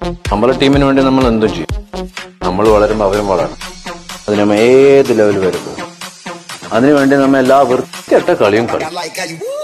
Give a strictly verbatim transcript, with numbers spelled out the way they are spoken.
നമ്മളെ ടീമിന് വേണ്ടി നമ്മൾ എന്തും ചെയ്യും. നമ്മൾ വളരുമ്പോൾ അവരും വളരണം. അതിന് നമ്മൾ ഏത് ലെവൽ വരെ പോകും. അതിനുവേണ്ടി നമ്മൾ എല്ലാ വൃത്തികെട്ട കളിയും കളി.